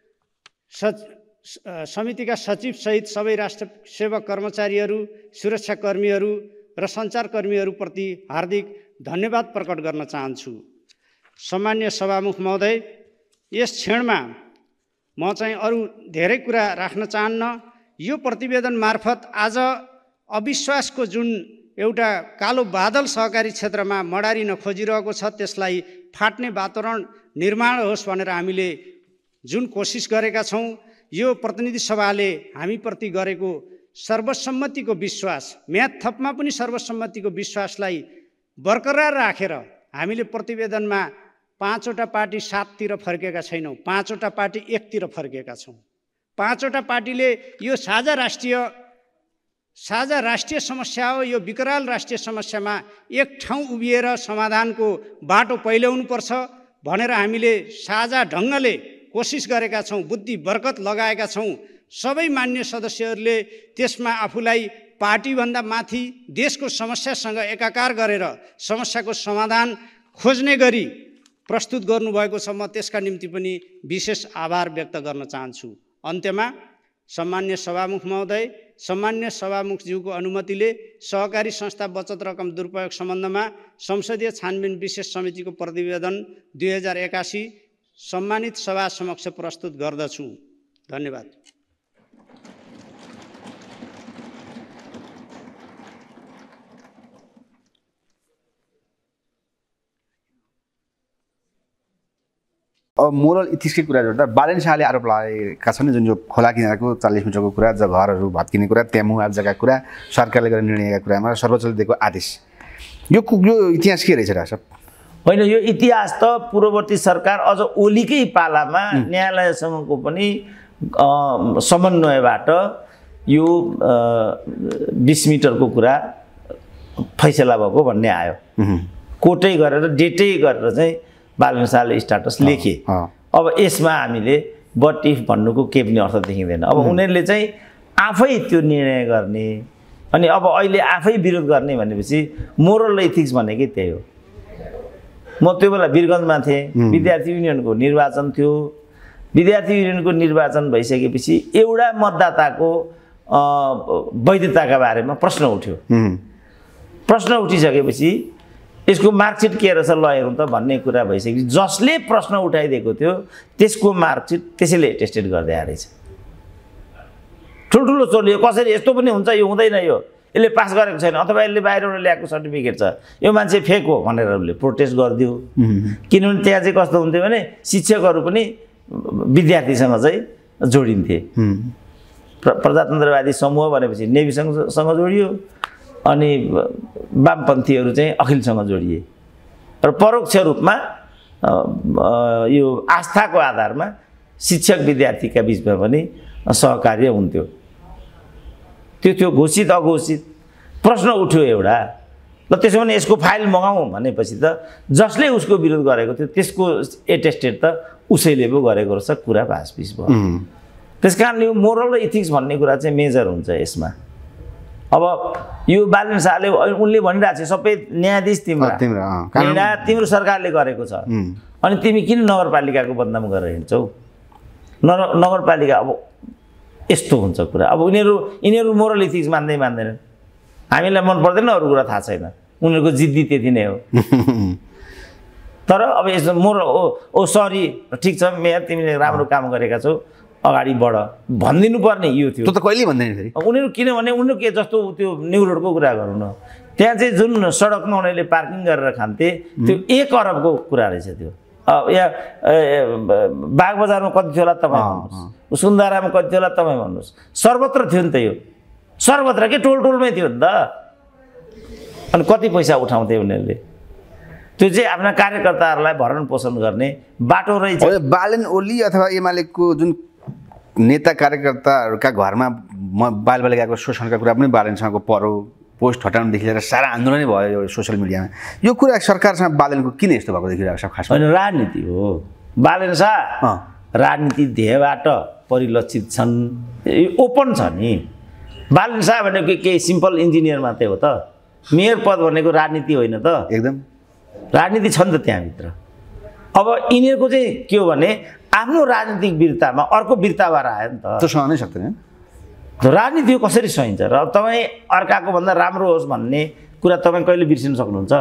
समितिका सचिवसहित सबै राष्ट्र सेवक कर्मचारीहरू, सुरक्षाकर्मीहरू र सञ्चारकर्मीहरूप्रति हार्दिक धन्यवाद प्रकट गर्न चाहन्छु। सम्माननीय सभामुख महोदय, यस क्षणमा म चाहिँ अरू धेरै कुरा राख्न चाहन्न। यो प्रतिवेदन मार्फत आज अविश्वासको जुन एउटा कालो बादल सहकारी क्षेत्रमा मडारिन खोजिरहेको छ, त्यसलाई फाट्ने वातावरण निर्माण होस् भनेर हामीले जुन कोसिस गरेका छौँ, यो प्रतिनिधि सभाले हामीप्रति गरेको सर्वसम्मतिको विश्वास, म्याद थपमा पनि सर्वसम्मतिको विश्वासलाई बरकरार राखेर हामीले प्रतिवेदनमा 5वटा पार्टी 7तिर फर्केका छैनौँ, 5वटा पार्टी 1तिर फर्केका छौँ। 5वटा पार्टीले यो साझा राष्ट्रिय समस्या हो, यो विकराल राष्ट्रिय समस्यामा एक ठाउँ उभिएर समाधानको बाटो पहिल्याउनुपर्छ भनेर हामीले साझा ढङ्गले कोसिस गरेका छौँ, बुद्धि बरकत लगाएका छौँ। सबै मान्य सदस्यहरूले त्यसमा आफूलाई पार्टीभन्दा माथि देशको समस्यासँग एकाकार गरेर समस्याको समाधान खोज्ने गरी प्रस्तुत गर्नुभएको छ। म त्यसका निम्ति पनि विशेष आभार व्यक्त गर्न चाहन्छु। अन्त्यमा सम्मान्य सभामुख महोदय, सम्मान्य सभामुखज्यूको अनुमतिले सहकारी संस्था बचत रकम दुरुपयोग सम्बन्धमा संसदीय छानबिन विशेष समितिको प्रतिवेदन 2081 सम्मानित सभा समक्ष प्रस्तुत गर्दछु। धन्यवाद। अब मोरल इथिक्सकै कुरा जोड्दा बालेन शाहले आरोप लगाएका छन् जुन जो खोला किनारको 40 मिटरको कुरा, घरहरू भत्किने कुरा, त्यहाँ मुआब्जाका कुरा, सरकारले गर्ने निर्णयका कुरामा सर्वोच्चले दिएको आदेश, यो इतिहास के रहेछ डाक्टर साहब? होइन, यो इतिहास त पूर्ववर्ती सरकार अझ ओलीकै पालामा न्यायालयसँगको पनि समन्वयबाट यो 20 मिटरको कुरा फैसला भएको भन्ने आयो। कोर्टै गरेर डेटै गरेर चाहिँ बालेन शाहले स्ट्याटस लेखे। अब यसमा हामीले बट इफ भन्नुको केही पनि अर्थ देखिँदैन। अब उनीहरूले चाहिँ आफै त्यो निर्णय गर्ने, अनि अब अहिले आफै विरोध गर्ने भनेपछि मोरल इथिक्स भनेकै त्यही हो। म त्यो बेला वीरगन्जमा थिएँ, विद्यार्थी युनियनको निर्वाचन थियो। विद्यार्थी युनियनको निर्वाचन भइसकेपछि एउटा मतदाताको वैधताका बारेमा प्रश्न उठ्यो। प्रश्न उठिसकेपछि यसको मार्कसिट के रहेछ ल हेरौँ त भन्ने कुरा भइसकेपछि जसले प्रश्न उठाइदिएको थियो त्यसको मार्कसिट त्यसैले एटेस्टेड गर्दै आएछ। ठुल्ठुलो चोलियो, कसरी यस्तो पनि हुन्छ, यो हुँदैन, यो यसले पास गरेको छैन, अथवा यसले बाहिरबाट ल्याएको सर्टिफिकेट छ, यो मान्छे फेक हो भनेर उसले प्रोटेस्ट गरिदियो। किनभने त्यहाँ चाहिँ कस्तो हुन्थ्यो भने शिक्षकहरू पनि विद्यार्थीसँग चाहिँ जोडिन्थे। प्रजातन्त्रवादी समूह भनेपछि नेभीसँग जोडियो, अनि वामपन्थीहरू चाहिँ अखिलसँग जोडिए र परोक्ष रूपमा यो आस्थाको आधारमा शिक्षक विद्यार्थीका बिचमा पनि सहकार्य हुन्थ्यो। त्यो घोषित अघोषित प्रश्न उठ्यो एउटा, ल त्यसो भने यसको फाइल मगाउँ भनेपछि त जसले उसको विरोध गरेको थियो त्यसको एटेस्टेड त उसैले पो गरेको रहेछ, कुरा भासपिस भयो। त्यस कारणले यो मोरल र इथिक्स भन्ने कुरा चाहिँ मेजर हुन्छ यसमा। अब यो बालेन शाहले उनले भनिरहेको छ सबै न्यायाधीश तिम्रो सरकारले गरेको छ, अनि तिमी किन नगरपालिकाको बदनाम गरेर हिँड्छौ? नगरपालिका अब यस्तो हुन्छ कुरा। अब यिनीहरू मोरल इथिक्स मान्दैनन्। हामीलाई मन पर्दैन, अरू कुरा थाहा छैन, उनीहरूको जिद्दी त्यति नै हो। तर अब यसो मोरल ओ सरी ठिक छ मेयर तिमीले राम्रो काम गरेका छौ, अगाडि बढ भनिदिनु पर्ने यो थियो। त्यो त कहिले भन्दैन फेरि उनीहरू, किनभने उनीहरू के जस्तो त्यो न्यु रोडको कुरा गरौँ न, त्यहाँ चाहिँ जुन सडकमा उनीहरूले पार्किङ गरेर खान्थे त्यो 1 अरबको कुरा रहेछ त्यो। यहाँ बागबजारमा कति थियो होला तपाईँ भन्नुहोस्, सुन्दारामा कति थियो होला तपाईँ भन्नुहोस्, सर्वत्र थियो नि त यो, सर्वत्र के टोलमै थियो नि त। अनि कति पैसा उठाउँथे उनीहरूले, त्यो चाहिँ आफ्ना कार्यकर्ताहरूलाई भरण पोषण गर्ने बाटो रहेछ। बालेन ओली अथवा एमालेको जुन नेता कार्यकर्ताहरूका घरमा बालबालिकाको शोषणका कुरा पनि बालेनसँगको परो, पोस्ट हटाउनुदेखि लिएर सारा आन्दोलनै भयो यो सोसियल मिडियामा। यो कुरा सरकारसँग बालेनको किन यस्तो भएको देखिरहेको छ? खास होइन, राजनीति हो। बालेन शाह राजनीति ध्येयबाट परिलक्षित छन्, ओपन छ नि। बालेन शाह भनेको केही सिम्पल इन्जिनियर मात्रै हो त? मेयर पद भनेको राजनीति होइन त? एकदम राजनीति छ नि त त्यहाँभित्र। अब यिनीहरूको चाहिँ के हो भने आफ्नो राजनीतिक वीरतामा अर्को वीरताबाट आयो नि त, त्यो सहनै सक्दैन। राजनीति कसरी सहिन्छ? र तपाईँ अर्काको भन्दा राम्रो होस् भन्ने कुरा तपाईँ कहिले बिर्सिन सक्नुहुन्छ?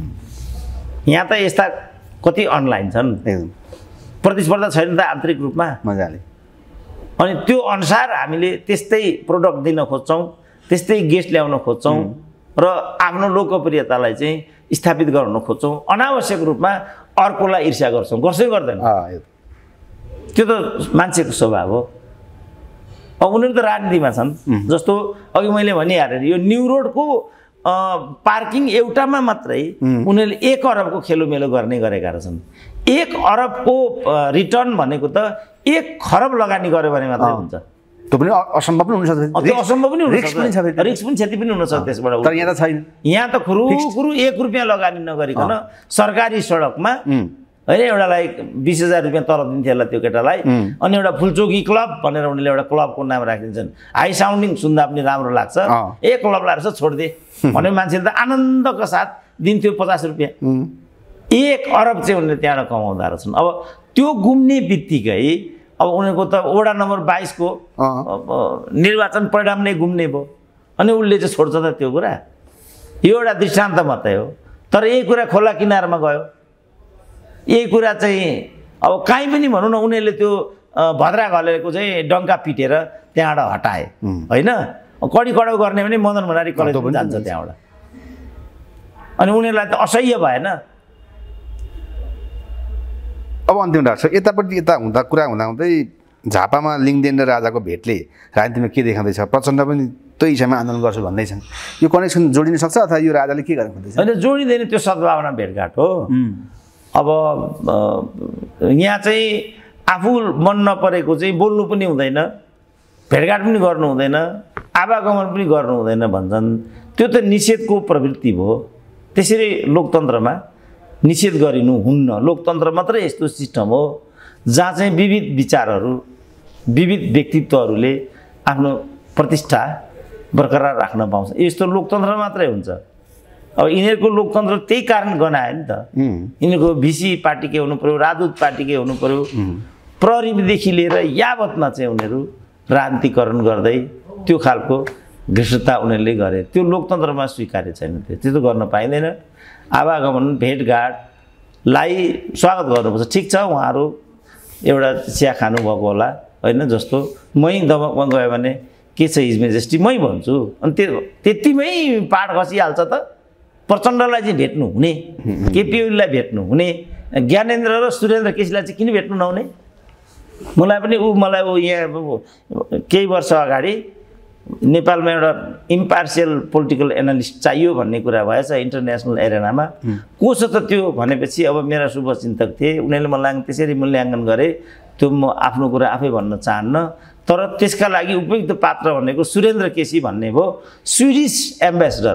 यहाँ त यस्ता कति अनलाइन छन्, प्रतिस्पर्धा छैन त आन्तरिक रूपमा मजाले। अनि त्यो अनुसार हामीले त्यस्तै प्रोडक्ट दिन खोज्छौँ, त्यस्तै गेस्ट ल्याउन खोज्छौँ र आफ्नो लोकप्रियतालाई चाहिँ स्थापित गराउन खोज्छौँ। अनावश्यक रूपमा अर्कोलाई ईर्ष्या गर्छौँ, गर्दैन। त्यो त मान्छेको स्वभाव हो। अब उनीहरू त राजनीतिमा छन्। जस्तो अघि मैले भनिहालेँ यो न्यु रोडको पार्किङ एउटामा मात्रै उनीहरूले 1 अरबको खेलोमेलो गरेका रहेछन्। 1 अरबको रिटर्न भनेको त 1 खरब लगानी गर्यो भने मात्रै हुन्छ। त्यो पनि असम्भव पनि हुनसक्छ, त्यो असम्भव पनि रिस्क पनि छ, रिस्क पनि क्षति पनि हुनसक्छ त्यसबाट। तर यहाँ त छैन। यहाँ त खुरु 1 रुपियाँ लगानी नगरिकन सरकारी सडकमा होइन एउटालाई 20,000 रुपियाँ तलब दिन्थ्यो होला त्यो केटालाई, अनि एउटा फुलचोकी क्लब भनेर उनीहरूले एउटा क्लबको नाम राखिदिन्छन्। हाई साउन्डिङ सुन्दा पनि राम्रो लाग्छ, क्लब लगाएर छोडिदिए भने मान्छेले त आनन्दको साथ दिन्थ्यो 50 रुपियाँ। 1 अरब चाहिँ उनीहरूले त्यहाँबाट कमाउँदा रहेछन्। अब त्यो गुम्ने बित्तिकै अब उनीहरूको त वडा नम्बर 22 को निर्वाचन परिणाम नै गुम्ने भयो, अनि उसले चाहिँ छोड्छ त त्यो कुरा? यो एउटा दृष्टान्त मात्रै हो। तर यही कुरा खोला किनारमा गयो, यही कुरा चाहिँ अब कहीँ पनि भनौँ न उनीहरूले त्यो भद्रा घलेको चाहिँ डङ्का पिटेर त्यहाँबाट हटाए होइन, कडी कडाउ गर्ने भने मदन भण्डारी कलेज पनि जान्छ त्यहाँबाट। अनि उनीहरूलाई त असह्य भएन? अब अन्तिम डाक्टर यतापट्टि यता हुँदा कुरा हुँदाहुँदै झापामा लिङ्गदेन र राजाको भेटले राजनीतिमा के देखाउँदैछ? प्रचण्ड पनि त्यही हिसाबमा आन्दोलन गर्छु भन्दैछन्। यो कनेक्सन जोडिन सक्छ अथवा यो राजाले के गर्न खोज्दैछ? होइन, जोडिँदैन, त्यो सद्भावना भेटघाट हो। अब यहाँ चाहिँ आफू मन नपरेको चाहिँ बोल्नु पनि हुँदैन, भेटघाट पनि गर्नु हुँदैन, आवागमन पनि गर्नु हुँदैन भन्छन्। त्यो त निषेधको प्रवृत्ति भयो। त्यसरी लोकतन्त्रमा निषेध गरिनु हुन्न। लोकतन्त्र मात्रै यस्तो सिस्टम हो जहाँ चाहिँ विविध विचारहरू, विविध व्यक्तित्वहरूले आफ्नो प्रतिष्ठा बरकरार राख्न पाउँछ। यस्तो लोकतन्त्र मात्रै हुन्छ। अब यिनीहरूको लोकतन्त्र त्यही कारण गनायो नि त। यिनीहरूको भिसी पार्टी के हुनु पर्यो, राजदूत पार्टी के हुनु पर्यो, प्रहरीदेखि लिएर यावतमा चाहिँ उनीहरू राजनीतिकरण गर्दै त्यो खालको घृष्टता उनीहरूले गरे। त्यो लोकतन्त्रमा स्वीकार्य छैन, त्यो त गर्न पाइँदैन। आवागमन भेटघाटलाई स्वागत गर्नुपर्छ। ठिक छ, उहाँहरू एउटा चिया खानुभएको होला होइन, जस्तो मै दमकमा गयो भने के छ हिज मेजेस्टी मै भन्छु, अनि त्यतिमै पाठ खसिहाल्छ त। प्रचण्डलाई चाहिँ भेट्नु हुने, केपी ओलीलाई भेट्नु हुने, ज्ञानेन्द्र र सुरेन्द्र केसीलाई चाहिँ किन भेट्नु नहुने? मलाई यहाँ केही वर्ष अगाडि नेपालमा एउटा इम्पार्सियल पोलिटिकल एनालिस्ट चाहियो भन्ने कुरा भएछ इन्टरनेसनल एरेनामा। को छ त त्यो भनेपछि अब मेरा शुभचिन्तक थिए, उनीहरूले मलाई त्यसरी मूल्याङ्कन गरे। त्यो म आफ्नो कुरा आफै भन्न चाहन्न, तर त्यसका लागि उपयुक्त पात्र भनेको सुरेन्द्र केसी भन्ने भयो, स्विडिस एम्बेसडर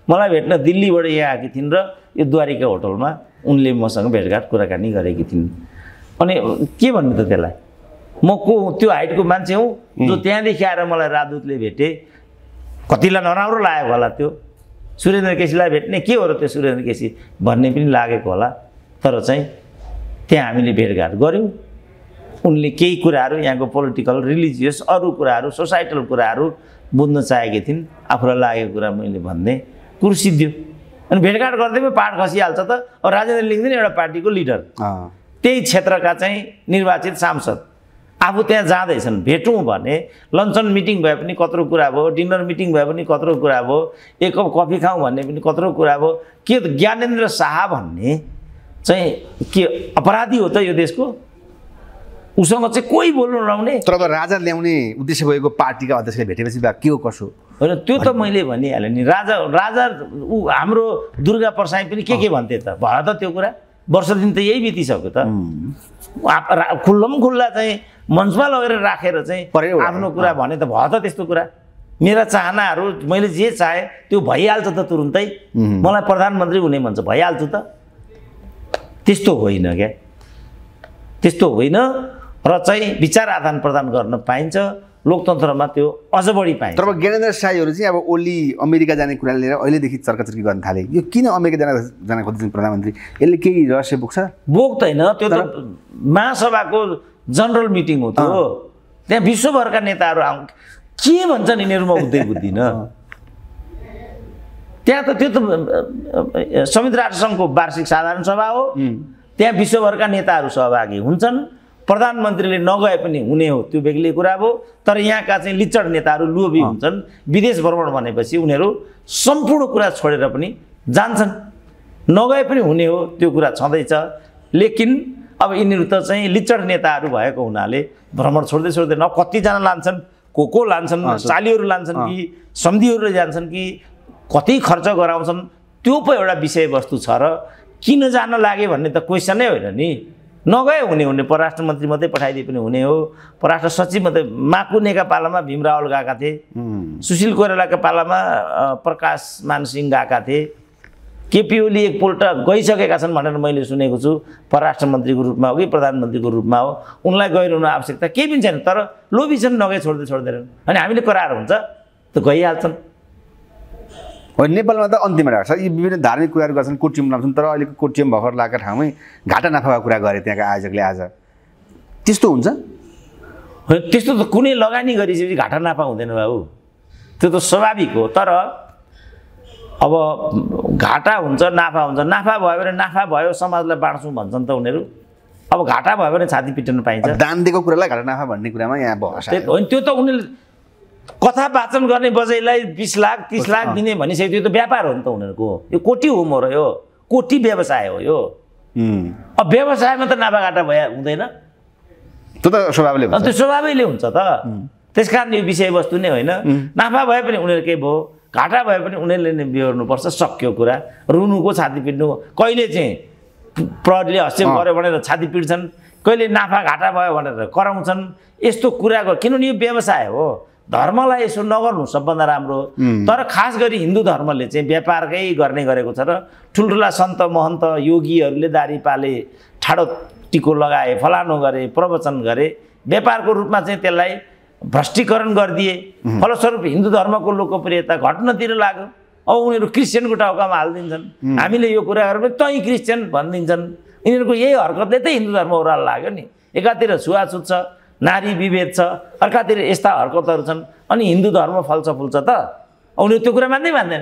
मलाई भेट्न दिल्लीबाट यहाँ आएकी थिइन् र यो द्वारिका होटलमा उनले मसँग भेटघाट कुराकानी गरेकी थिइन्। अनि के भन्नु त त्यसलाई, म को त्यो हाइटको मान्छे हुँ जो त्यहाँदेखि आएर मलाई राजदूतले भेटे, कतिलाई नराम्रो लागेको होला त्यो सुरेन्द्र केसीलाई भेट्ने के हो र त्यो सुरेन्द्र केसी भन्ने पनि लागेको होला। तर चाहिँ त्यहाँ हामीले भेटघाट गऱ्यौँ। उनले केही कुराहरू यहाँको पोलिटिकल रिलिजियस अरू कुराहरू सोसाइटल कुराहरू बुझ्न चाहेकी थिइन्। आफूलाई लागेको कुरा मैले भन्ने कुरो सिद्धियो। अनि भेटघाट गर्दैमा पाठ खसिहाल्छ त। अब राजेन्द्र लिङ्गदेन एउटा पार्टीको लिडर, त्यही क्षेत्रका चाहिँ निर्वाचित सांसद आफू त्यहाँ जाँदैछन्, भेटौँ भने लन्चन मिटिङ भए पनि कत्रो कुरा भयो, डिनर मिटिङ भए पनि कत्रो कुरा भयो, एक कप कफी खाउँ भन्ने पनि कत्रो कुरा भयो। के ज्ञानेन्द्र शाह भन्ने चाहिँ के अपराधी हो त यो देशको? उसँग चाहिँ कोही बोल्नु नआउने। तर अब राजा ल्याउने उद्देश्य भएको पार्टीका अध्यक्षले भेटेपछि बा के हो कसो होइन त्यो त मैले भनिहालेँ नि। राजा ऊ हाम्रो दुर्गा प्रसाई पनि के भन्थे त, भयो त त्यो कुरा। वर्ष दिन त यही बितिसक्यो त। खुल्ला चाहिँ मञ्चमा लगेर राखेर चाहिँ आफ्नो कुरा भने त भयो त त्यस्तो कुरा। मेरा चाहनाहरू मैले जे चाहे त्यो भइहाल्छ त तुरुन्तै। मलाई प्रधानमन्त्री हुने भन्छ, भइहाल्छु त। त्यस्तो होइन क्या, त्यस्तो होइन। र चाहिँ विचार आदान प्रदान गर्न पाइन्छ लोकतन्त्रमा, त्यो अझ बढी पाइन्छ। तर ज्ञानेन्द्र शाहीहरू चाहिँ अब ओली अमेरिका जाने कुरा लिएर अहिलेदेखि चर्काचर्की गर्न थाले। यो किन अमेरिका जान खोज्छन् प्रधानमन्त्री? यसले केही रहस्य बोक्छ? बोक्दैन, त्यो त महासभाको जनरल मिटिङ हो त्यो। त्यहाँ विश्वभरका नेताहरू आउँ के भन्छन् यिनीहरू, म बुझ्दिनँ। त्यहाँ त त्यो त संयुक्त राष्ट्रसङ्घको वार्षिक साधारण सभा हो, त्यहाँ विश्वभरका नेताहरू सहभागी हुन्छन्। प्रधानमन्त्रीले नगए पनि हुने हो, त्यो बेग्लै कुरा हो। तर यहाँका चाहिँ लिचड नेताहरू लोभी हुन्छन्। विदेश भ्रमण भनेपछि उनीहरू सम्पूर्ण कुरा छोडेर पनि जान्छन्। नगए पनि हुने हो, त्यो कुरा छँदैछ। लेकिन अब यिनीहरू त चाहिँ लिचड नेताहरू भएको हुनाले भ्रमण छोड्दै छोड्दैन। अब कतिजना लान्छन्, को लान्छन्, चालीहरू लान्छन् कि सम्धिहरूले जान्छन् कि कति खर्च गराउँछन्, त्यो पो एउटा विषयवस्तु छ। र किन जान लागे भन्ने त क्वेसनै होइन नि। नगए हुने परराष्ट्र मन्त्री मात्रै पठाइदिए पनि हुने हो। परराष्ट्र सचिव मात्रै माकुनेका पालामा भीम रावल गएका थिए, सुशील कोइरालाका पालामा प्रकाश मानसिंह गएका थिए। केपी ओली एकपल्ट गइसकेका छन् भनेर मैले सुनेको छु। परराष्ट्र मन्त्रीको रूपमा हो कि प्रधानमन्त्रीको रूपमा हो, उनलाई गइरहनु आवश्यकता केही पनि छैन। तर लोभी छन्, नगए छोड्दैनन्। अनि हामीले कराएर हुन्छ त गइहाल्छन्। नेपालमा त अन्तिममा राख्छ यी विभिन्न धार्मिक कुराहरू गर्छन्, कोटियम लाउँछन्। तर अहिलेको कोटियम भर्खर लगाएको ठाउँमै घाटा नाफाको कुरा गरे त्यहाँका आयोजकले। आज त्यस्तो हुन्छ? त्यस्तो त कुनै लगानी गरिसकेपछि घाटा नाफा हुँदैन बाबु, त्यो त स्वाभाविक हो। तर अब घाटा हुन्छ नाफा हुन्छ। नाफा भयो भने नाफा भयो समाजलाई बाँड्छौँ भन्छन् त उनीहरू। अब घाटा भयो भने छाती पिट्न पाइन्छ। दान दिएको कुरालाई घाटा नाफा भन्ने कुरामा यहाँ बहस होइन। त्यो त उनीहरूले कथा वाचन गर्ने बजैलाई 20 लाख 30 लाख दिने भनिसक्यो, त्यो त व्यापार हो नि त उनीहरूको। यो कोटी हो म र यो कोटी व्यवसाय हो यो। अब व्यवसायमा त नाफा घाटा हुँदैन, त्यो त स्वभावले हुन्छ। त्यो स्वभावैले हुन्छ त। त्यस कारण यो विषयवस्तु नै होइन। नाफा भए पनि उनीहरूकै भयो, घाटा भए पनि उनीहरूले नै बिहोर्नुपर्छ। सक्यो कुरा। रुनुको छाती पिट्नु, कहिले चाहिँ प्रहरीले हस्तक्षेप गर्यो भनेर छाती पिट्छन्, कहिले नाफा घाटा भयो भनेर कराउँछन्। यस्तो कुराको किनभने यो व्यवसाय हो। धर्मलाई यसो नगर्नु सबभन्दा राम्रो। तर खास गरी हिन्दू धर्मले चाहिँ व्यापारकै गर्ने गरेको छ। र ठुल्ठुला सन्त महन्त योगीहरूले दारी पाले, ठाडो टिको लगाए, फलानो गरे, प्रवचन गरे, व्यापारको रूपमा चाहिँ त्यसलाई भ्रष्टीकरण गरिदिए। फलस्वरूप हिन्दू धर्मको लोकप्रियता घट्नतिर लाग्यो। अब उनीहरू क्रिस्चियनको टाउकामा हालिदिन्छन्। हामीले यो कुरा गरेर तै क्रिस्चियन भनिदिन्छन्। यिनीहरूको यही हरकतले त हिन्दू धर्म ओह्रालो लाग्यो नि। एकातिर छुवाछुत छ, नारी विभेद छ, अर्कातिर यस्ता हरकतहरू छन्। अनि हिन्दू धर्म फल्छ फुल्छ त? उनीहरू त्यो कुरा मान्दैन।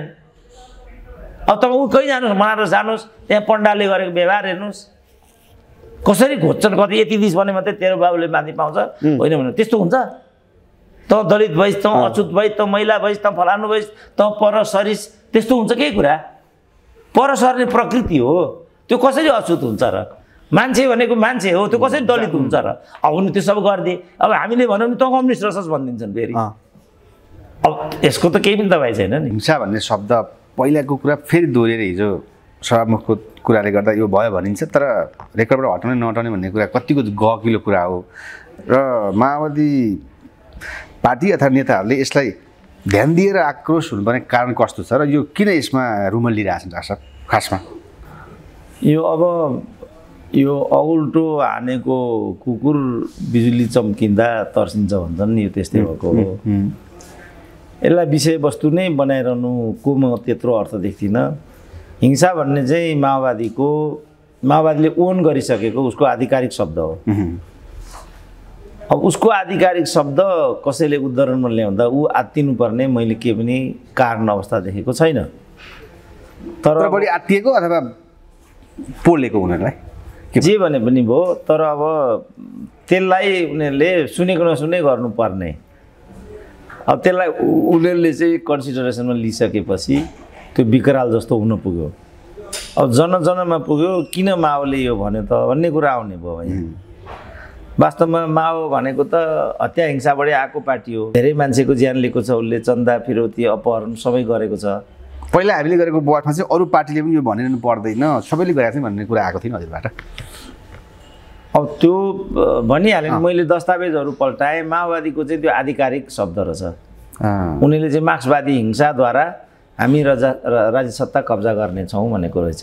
अब तपाईँ कहीँ जानुहोस्, बनारस जानुहोस्, त्यहाँ पण्डाले गरेको व्यवहार हेर्नुहोस् कसरी घोज्छन्। कति यति दिस भने मात्रै तेरो बाबुले माथि पाउँछ, होइन भने त्यस्तो हुन्छ। त दलित भइस्, त अछुत भइस्, त महिला भइस्, त फलानु भइस्, त पर सरिस, त्यस्तो हुन्छ केही कुरा? पर सर्ने प्रकृति हो, त्यो कसरी अछुत हुन्छ र? मान्छे भनेको मान्छे हो, त्यो कसरी दलित हुन्छ र? अब उनी त्यो सब गरिदिए। अब हामीले भन्यो भने त कम्युनिस्ट रसस भनिदिन्छन् फेरि। अब यसको त केही पनि दबाई छैन नि। हिंसा भन्ने शब्द पहिलाको कुरा फेरि दोहोरेर हिजो सभामुखको कुराले गर्दा यो भयो भनिन्छ। तर रेकर्डबाट हटाउने नहटाउने भन्ने कुरा कतिको गहकिलो कुरा हो। र माओवादी पार्टी अथवा नेताहरूले यसलाई ध्यान दिएर आक्रोश हुनुपर्ने कारण कस्तो छ र यो किन यसमा रुमल लिइरहेछन् डाक्टर साहब खासमा? यो अगुल्टो हानेको कुकुर बिजुली चम्किँदा तर्सिन्छ भन्छन् नि, यो त्यस्तै भएको हो। यसलाई विषयवस्तु नै बनाइरहनुको म त्यत्रो अर्थ देख्दिनँ। हिंसा भन्ने चाहिँ माओवादीले ओन गरिसकेको उसको आधिकारिक शब्द हो। अब उसको आधिकारिक शब्द कसैले उद्धरणमा ल्याउँदा ऊ आत्तिनुपर्ने मैले के पनि कारण अवस्था देखेको छैन। तर बढी आत्तिएको अथवा पोलेको उनीहरूलाई जे भने पनि भयो, तर अब त्यसलाई उनीहरूले सुनेको नसुने गर्नुपर्ने। अब त्यसलाई उनीहरूले चाहिँ कन्सिडरेसनमा लिइसकेपछि त्यो विकराल जस्तो हुन पुग्यो। अब जनजनमा पुग्यो, किन माओले यो भन्यो त भन्ने कुरा आउने भयो। वास्तवमा माओ भनेको त हत्या हिंसाबाटै आएको पार्टी हो। धेरै मान्छेको ज्यान लिएको छ उसले, चन्दा फिरौती अपहरण सबै गरेको छ। पहिला हामीले गरेको बहसमा चाहिँ अरू पार्टीले पनि यो भनिरहनु पर्दैन, सबैले गरेको थियो भन्ने कुरा आएको थियो हजुरबाट। अब त्यो भनिहालेँ, मैले दस्तावेजहरू पल्टाएँ, माओवादीको चाहिँ त्यो आधिकारिक शब्द रहेछ। उनीहरूले चाहिँ मार्क्सवादी हिंसाद्वारा हामी राज्य सत्ता कब्जा गर्नेछौँ भनेको रहेछ।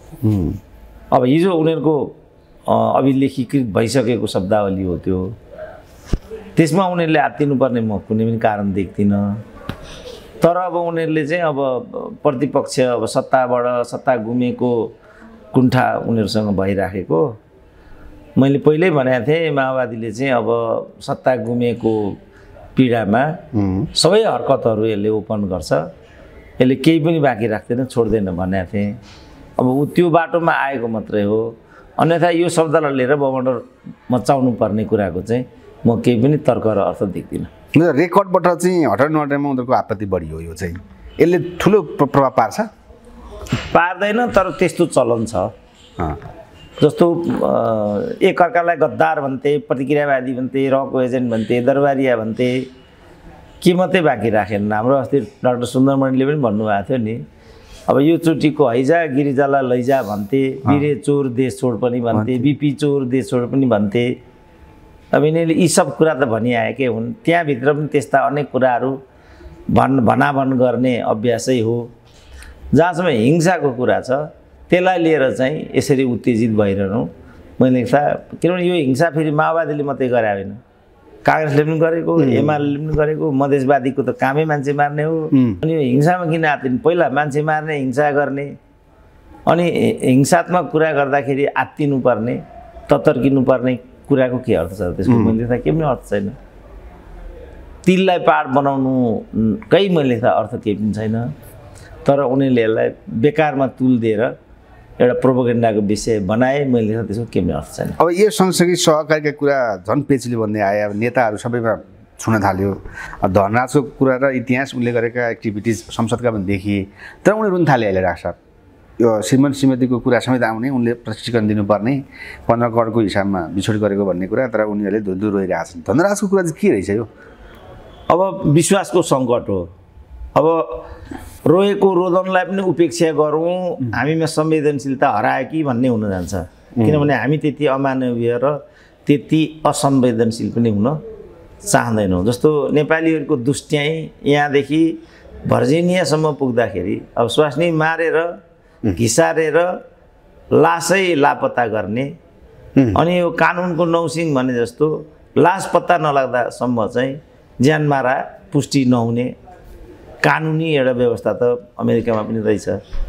अब हिजो उनीहरूको अभिलेखीकृत भइसकेको शब्दावली हो त्यो। त्यसमा उनीहरूले आत्तिनुपर्ने म कुनै पनि कारण देख्दिनँ। तर अब उनीहरूले चाहिँ अब प्रतिपक्ष अब सत्ता गुमेको कुण्ठा उनीहरूसँग भइराखेको। मैले पहिल्यै भनेको थिएँ माओवादीले चाहिँ अब सत्ता गुमेको पीडामा सबै हरकतहरू यसले ओपन गर्छ, यसले केही पनि बाँकी राख्दैन, छोड्दैन भनेको थिएँ। अब ऊ त्यो बाटोमा आएको मात्रै हो। अन्यथा यो शब्दलाई लिएर बमण्डर मचाउनु पर्ने कुराको चाहिँ म केही पनि तर्क र अर्थ देख्दिनँ। रेकर्डबाट चाहिँ हटाउन नहटाउनमा उनीहरूको आपत्ति बढी हो। यो चाहिँ यसले ठुलो प्रभाव पार्छ? पार्दैन, तर त्यस्तो चलन छ। जस्तो एकअर्कालाई गद्दार भन्थे, प्रतिक्रियावादी भन्थे, रको एजेन्ट भन्थे, दरबारिया भन्थे, के मात्रै बाँकी राखेन। हाम्रो अस्ति डाक्टर सुन्दरमणिले पनि भन्नुभएको थियो नि, अब यो चोटिको हैजा गिरिजालाई लैजा भन्थे, बिरे चोर देश छोड पनि भन्थे, बिपी चोर देश छोड पनि भन्थे। अब यिनीहरूले यी सब कुरा त भनिआएकै हुन्। त्यहाँभित्र पनि त्यस्ता अनेक कुराहरू भनाभन गर्ने अभ्यासै हो। जहाँसम्म हिंसाको कुरा छ त्यसलाई लिएर चाहिँ यसरी उत्तेजित भइरहनु मैले किनभने यो हिंसा फेरि माओवादीले मात्रै गरे होइन, काङ्ग्रेसले पनि गरेको, एमाले पनि गरेको। मधेसवादीको त कामै मान्छे मार्ने हो। अनि यो हिंसामा किन आत्तिनु? पहिला मान्छे मार्ने, हिंसा गर्ने, अनि हिंसात्मक कुरा गर्दाखेरि आत्तिनु पर्ने, ततर्किनु पर्ने कुराको के अर्थ छ? त्यसको मैले त केही पनि अर्थ छैन। तिललाई पाड बनाउनुकै मैले त अर्थ केही पनि छैन। तर उनीहरूले यसलाई बेकारमा तुल दिएर एउटा प्रोपोगेन्डाको विषय बनाए, मैले त त्यसको केही पनि अर्थ छैन। अब यो सँगसँगै सहकारीका कुरा झन् पेचिलो भन्दै आयो। अब नेताहरू सबैमा छुन थाल्यो। धनराजको कुरा र इतिहास उनले गरेका एक्टिभिटिज संसदका पनि देखिए, तर उनीहरू पनि थाले अहिले डाक्टर साहब। यो श्रीमन श्रीमतीको कुरा समेत आउने, उनले प्रशिक्षण दिनुपर्ने, 15 करोडको हिसाबमा बिछोड गरेको भन्ने कुरा, तर उनीहरूले धुधु रोइरहेछन्। धनराजको कुरा चाहिँ के रहेछ यो? अब विश्वासको सङ्कट हो। अब रोएको रोदनलाई पनि उपेक्षा गरौँ, हामीमा संवेदनशीलता हरायो कि भन्ने हुन जान्छ। किनभने हामी त्यति अमानवीय र त्यति असंवेदनशील पनि हुन चाहँदैनौँ। जस्तो नेपालीहरूको दुष्ट्याइ यहाँदेखि भर्जिनियासम्म पुग्दाखेरि अब स्वास्नी मारेर घिसारेर लासै लापत्ता गर्ने, अनि यो कानुनको नौसिङ भने जस्तो लास पत्ता नलाग्दासम्म चाहिँ ज्यानमारा पुष्टि नहुने कानुनी एउटा व्यवस्था त अमेरिकामा पनि रहेछ।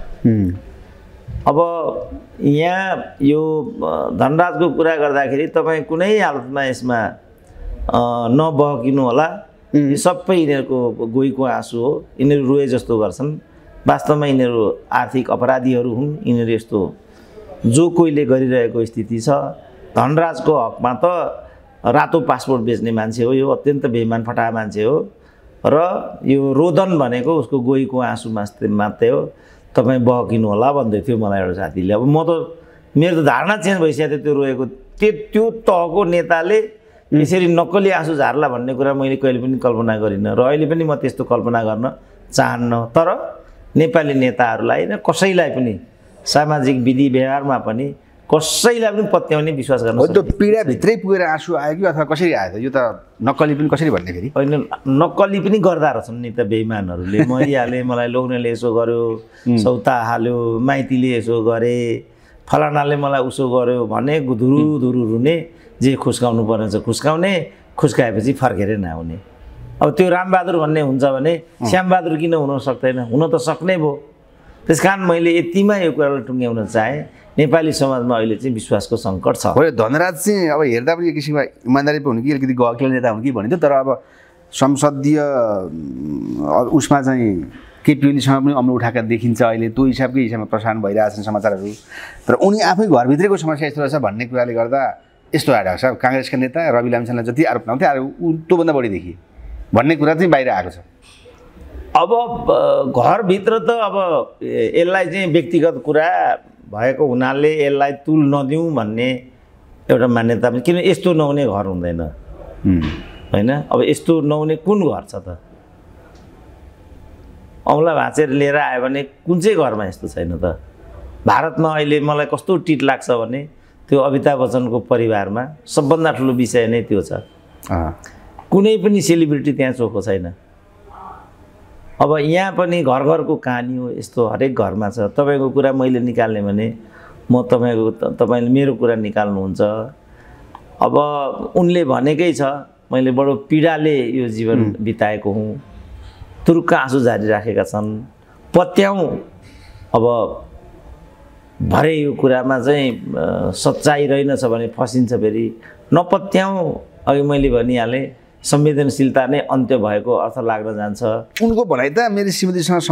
अब यहाँ यो धनराजको कुरा गर्दाखेरि तपाईँ कुनै हालतमा यसमा नबहकिनु होला। यो सबै यिनीहरूको गोहीको आँसु हो। यिनीहरू रोए जस्तो गर्छन्, वास्तवमा यिनीहरू आर्थिक अपराधीहरू हुन्। यिनीहरू यस्तो जो कोहीले गरिरहेको स्थिति छ। धनराजको हकमा त रातो पासपोर्ट बेच्ने मान्छे हो, यो अत्यन्त बेइमान फटाहा मान्छे हो। र यो रोदन भनेको उसको गोहीको आँसु मात्रै हो। तपाईँ बहकिनु होला भन्दै थियो मलाई एउटा साथीले। अब म त मेरो त धारणा चेन्ज भइसकेको थियो। त्यो रोएको त्यो तहको नेताले यसरी नक्कली आँसु झार्ला भन्ने कुरा मैले कहिले पनि कल्पना गरिनँ, र अहिले पनि म त्यस्तो कल्पना गर्न चाहन्न। तर नेपाली नेताहरूलाई न कसैलाई पनि सामाजिक विधि व्यवहारमा पनि कसैलाई पनि पत्याउने विश्वास गर्न हो त्यो पीडाभित्रै पुगेर आँसु आयो कि अथवा कसरी आयो त यो त नक्कली पनि कसरी भन्ने फेरि होइन नक्कली पनि गर्दा रहेछन् नि त बेइमानहरूले मरिहाले मलाई लोग्नेले यसो गर्यो सौता हाल्यो माइतीले यसो गरे फलानाले मलाई उसो गर्यो भने धुरु धुरु रुने जे खुस्काउनु पर्ने छ खुस्काउने खुस्काएपछि फर्केरै नआउने अब त्यो रामबहादुर भन्ने हुन्छ भने श्यामबहादुर किन हुन सक्दैन हुन त सक्ने भयो त्यस कारण मैले यतिमा यो कुरालाई टुङ्ग्याउन चाहेँ नेपाली समाजमा अहिले चाहिँ विश्वासको सङ्कट छ हो धनराज चाहिँ अब हेर्दा पनि एक किसिममा इमान्दारी पो हुनु कि अलिकति गहकिलो नेता हुनु कि भनिन्थ्यो तर अब संसदीय उसमा चाहिँ केपी ओलीसँग पनि अम्लो उठाएका देखिन्छ अहिले त्यो हिसाबकै हिसाबमा प्रसारण भइरहेछन् समाचारहरू तर उनी आफै घरभित्रैको समस्या यस्तो रहेछ भन्ने कुराले गर्दा यस्तो आएको छ काङ्ग्रेसका नेता रवि लामिछानेलाई जति आरोप लगाउँथे त्योभन्दा बढी देखिए भन्ने कुरा चाहिँ बाहिर आएको छ अब घरभित्र त अब यसलाई चाहिँ व्यक्तिगत कुरा भएको हुनाले यसलाई तुल नदिउँ भन्ने एउटा मान्यता पनि किन यस्तो नहुने घर हुँदैन होइन अब यस्तो नहुने कुन घर छ त औँला भाँचेर लिएर आयो भने कुन चाहिँ घरमा यस्तो छैन त भारतमा अहिले मलाई कस्तो टिट लाग्छ भने त्यो अमिताभ बच्चनको परिवारमा सबभन्दा ठुलो विषय नै त्यो छ कुनै पनि सेलिब्रिटी त्यहाँ चोखो छैन अब यहाँ पनि घर घरको कहानी हो यस्तो हरेक घरमा छ तपाईँको कुरा मैले निकाल्ने भने म तपाईँले मेरो कुरा निकाल्नुहुन्छ अब उनले भनेकै छ मैले बडो पीडाले यो जीवन बिताएको हुँ तुरुक्क आँसु जारी राखेका छन् पत्याउँ अब भरे यो कुरामा चाहिँ सच्चाइ रहेनछ भने फसिन्छ फेरि नपत्याउँ अघि मैले भनिहालेँ संवेदनशीलता नै अन्त्य भएको अर्थ लाग्न जान्छ उनको भनाइ त मेरो श्रीमतीसँग